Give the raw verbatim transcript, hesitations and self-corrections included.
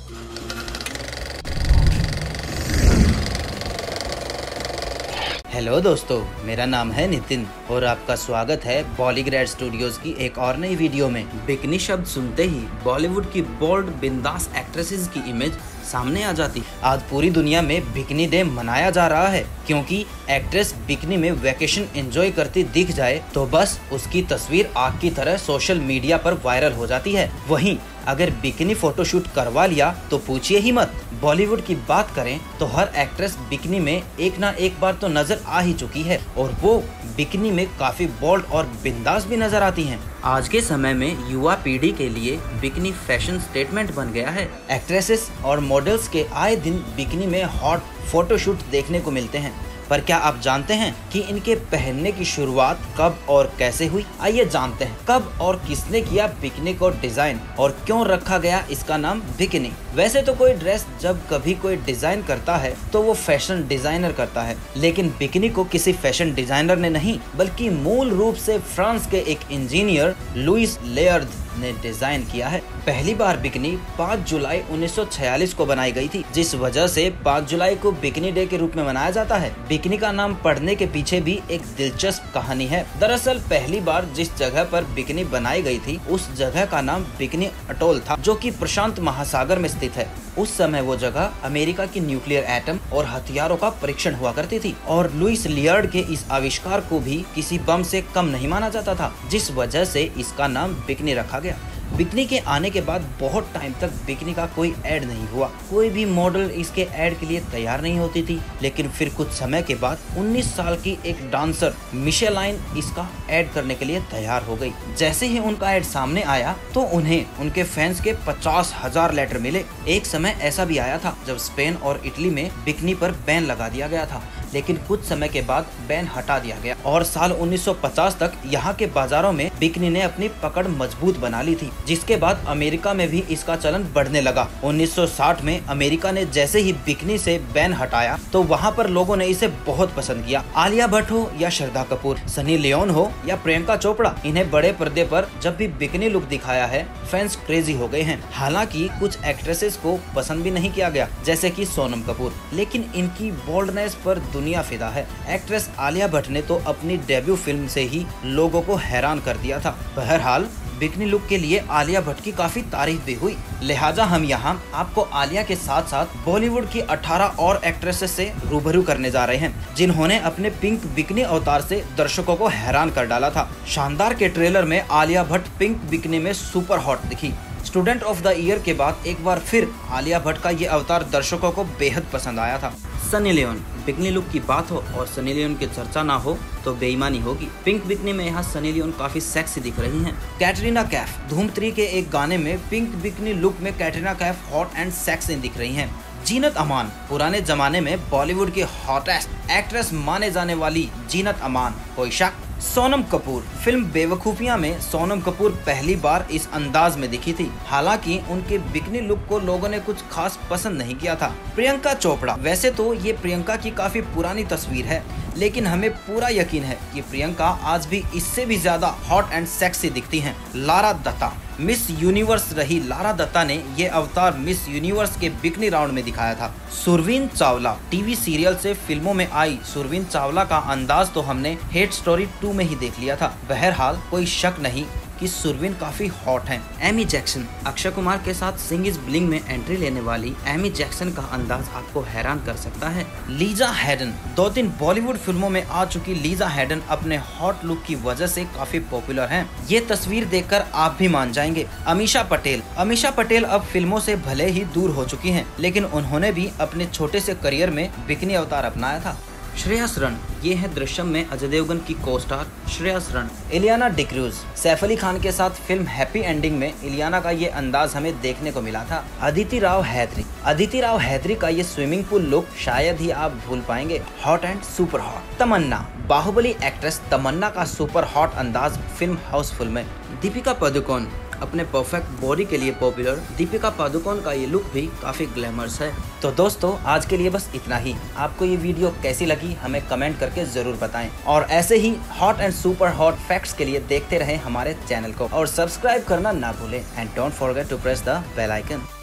Hello दोस्तों, मेरा नाम है नितिन और आपका स्वागत है बॉलीग्रैड स्टूडियोज की एक और नई वीडियो में। बिकनी शब्द सुनते ही बॉलीवुड की बोल्ड बिंदास एक्ट्रेसेस की इमेज सामने आ जाती। आज पूरी दुनिया में बिकनी डे मनाया जा रहा है, क्योंकि एक्ट्रेस बिकनी में वेकेशन एंजॉय करती दिख जाए तो बस उसकी तस्वीर आग की तरह सोशल मीडिया पर वायरल हो जाती है। वहीं अगर बिकनी फोटोशूट करवा लिया तो पूछिए ही मत। बॉलीवुड की बात करें तो हर एक्ट्रेस बिकनी में एक ना एक बार तो नजर आ ही चुकी है, और वो बिकनी में काफी बोल्ड और बिंदास भी नजर आती हैं। आज के समय में युवा पीढ़ी के लिए बिकनी फैशन स्टेटमेंट बन गया है। एक्ट्रेसेस और मॉडल्स के आए दिन बिकनी में हॉट फोटोशूट देखने को मिलते हैं, पर क्या आप जानते हैं कि इनके पहनने की शुरुआत कब और कैसे हुई? आइए जानते हैं कब और किसने किया बिकनी को डिजाइन और क्यों रखा गया इसका नाम बिकनी। वैसे तो कोई ड्रेस जब कभी कोई डिजाइन करता है तो वो फैशन डिजाइनर करता है, लेकिन बिकनी को किसी फैशन डिजाइनर ने नहीं बल्कि मूल रूप से फ्रांस के एक इंजीनियर लुइस लेयर्ड ने डिजाइन किया है। पहली बार बिकनी पाँच जुलाई उन्नीस सौ छियालीस को बनाई गई थी, जिस वजह से पाँच जुलाई को बिकनी डे के रूप में मनाया जाता है। बिकनी का नाम पढ़ने के पीछे भी एक दिलचस्प कहानी है। दरअसल पहली बार जिस जगह पर बिकनी बनाई गई थी उस जगह का नाम बिकनी अटोल था, जो कि प्रशांत महासागर में स्थित है। उस समय वो जगह अमेरिका की न्यूक्लियर एटम और हथियारों का परीक्षण हुआ करती थी, और लुइस लियर्ड के इस आविष्कार को भी किसी बम से कम नहीं माना जाता था, जिस वजह से इसका नाम बिकनी रखा गया। बिकनी के आने के बाद बहुत टाइम तक बिकनी का कोई ऐड नहीं हुआ, कोई भी मॉडल इसके ऐड के लिए तैयार नहीं होती थी। लेकिन फिर कुछ समय के बाद उन्नीस साल की एक डांसर मिशेलाइन इसका ऐड करने के लिए तैयार हो गई। जैसे ही उनका ऐड सामने आया तो उन्हें उनके फैंस के पचास हजार लेटर मिले। एक समय ऐसा भी आया था जब स्पेन और इटली में बिकनी पर बैन लगा दिया गया था, लेकिन कुछ समय के बाद बैन हटा दिया गया और साल उन्नीस सौ पचास तक यहाँ के बाजारों में बिकनी ने अपनी पकड़ मजबूत बना ली थी, जिसके बाद अमेरिका में भी इसका चलन बढ़ने लगा। उन्नीस सौ साठ में अमेरिका ने जैसे ही बिकनी से बैन हटाया तो वहाँ पर लोगों ने इसे बहुत पसंद किया। आलिया भट्ट हो या श्रद्धा कपूर, सनी लियोन हो या प्रियंका चोपड़ा, इन्हें बड़े पर्दे पर जब भी बिकनी लुक दिखाया है फैंस क्रेजी हो गए हैं। हालांकि कुछ एक्ट्रेसेस को पसंद भी नहीं किया गया, जैसे कि सोनम कपूर, लेकिन इनकी बोल्डनेस पर दुनिया फिदा है। एक्ट्रेस आलिया भट्ट ने तो अपनी डेब्यू फिल्म से ही लोगों को हैरान कर दिया था। बहरहाल बिकनी लुक के लिए आलिया भट्ट की काफी तारीफ भी हुई, लिहाजा हम यहाँ आपको आलिया के साथ साथ बॉलीवुड की अठारह और एक्ट्रेसेस से रूबरू करने जा रहे हैं, जिन्होंने अपने पिंक बिकनी अवतार से दर्शकों को हैरान कर डाला था। शानदार के ट्रेलर में आलिया भट्ट पिंक बिकनी में सुपर हॉट दिखी। स्टूडेंट ऑफ द ईयर के बाद एक बार फिर आलिया भट्ट का ये अवतार दर्शकों को बेहद पसंद आया था। सनी लियोन, बिकनी लुक की बात हो और सनी लियोन की चर्चा ना हो तो बेईमानी होगी। पिंक बिकनी में यहाँ सनी लियोन काफी सेक्सी दिख रही हैं। कैटरीना कैफ, धूम थ्री के एक गाने में पिंक बिकनी लुक में Katrina Kaif hot and sexy दिख रही हैं। जीनत अमान, पुराने जमाने में बॉलीवुड की हॉटेस्ट एक्ट्रेस माने जाने वाली जीनत अमान, कोई शक। सोनम कपूर, फिल्म बेवकूफियां में सोनम कपूर पहली बार इस अंदाज में दिखी थी, हालांकि उनके बिकनी लुक को लोगों ने कुछ खास पसंद नहीं किया था। प्रियंका चोपड़ा, वैसे तो ये प्रियंका की काफी पुरानी तस्वीर है, लेकिन हमें पूरा यकीन है कि प्रियंका आज भी इससे भी ज्यादा हॉट एंड सेक्सी दिखती हैं। लारा दत्ता, मिस यूनिवर्स रही लारा दत्ता ने ये अवतार मिस यूनिवर्स के बिकनी राउंड में दिखाया था। सुरवीन चावला, टीवी सीरियल से फिल्मों में आई सुरवीन चावला का अंदाज तो हमने हेट स्टोरी टू में ही देख लिया था। बहरहाल कोई शक नहीं कि सुरवीन काफी हॉट हैं। एमी जैक्सन, अक्षय कुमार के साथ सिंग इज ब्लिंग में एंट्री लेने वाली एमी जैक्सन का अंदाज आपको हैरान कर सकता है। लीजा हैडन, दो तीन बॉलीवुड फिल्मों में आ चुकी लीजा हैडन अपने हॉट लुक की वजह से काफी पॉपुलर हैं। ये तस्वीर देखकर आप भी मान जाएंगे। अमीषा पटेल, अमीषा पटेल अब फिल्मों से भले ही दूर हो चुकी हैं, लेकिन उन्होंने भी अपने छोटे से करियर में बिकनी अवतार अपनाया था। श्रेयस रन, ये है दृश्यम में अजय देवगन की को स्टार श्रेयस रन। इलियाना डिक्रूज, सैफ अली खान के साथ फिल्म हैप्पी एंडिंग में इलियाना का ये अंदाज हमें देखने को मिला था। अदिति राव हैदरी, अदिति राव हैदरी का ये स्विमिंग पूल लुक शायद ही आप भूल पाएंगे, hot and super hot. Tamannaah, Baahubali actress Tamannaah का सुपर हॉट अंदाज फिल्म हाउसफुल में। दीपिका पादुकोण, अपने परफेक्ट बॉडी के लिए पॉपुलर दीपिका पादुकोण का ये लुक भी काफी ग्लैमरस है। तो दोस्तों आज के लिए बस इतना ही। आपको ये वीडियो कैसी लगी हमें कमेंट करके जरूर बताएं, और ऐसे ही hot and super hot facts के लिए देखते रहें हमारे चैनल को और सब्सक्राइब करना ना भूलें। And don't forget to press the bell icon.